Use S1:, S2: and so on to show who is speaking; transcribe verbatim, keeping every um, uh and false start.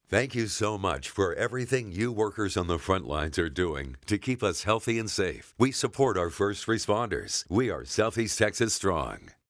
S1: Thank you so much for everything you workers on the front lines are doing to keep us healthy and safe. We support our first responders. We are Southeast Texas Strong.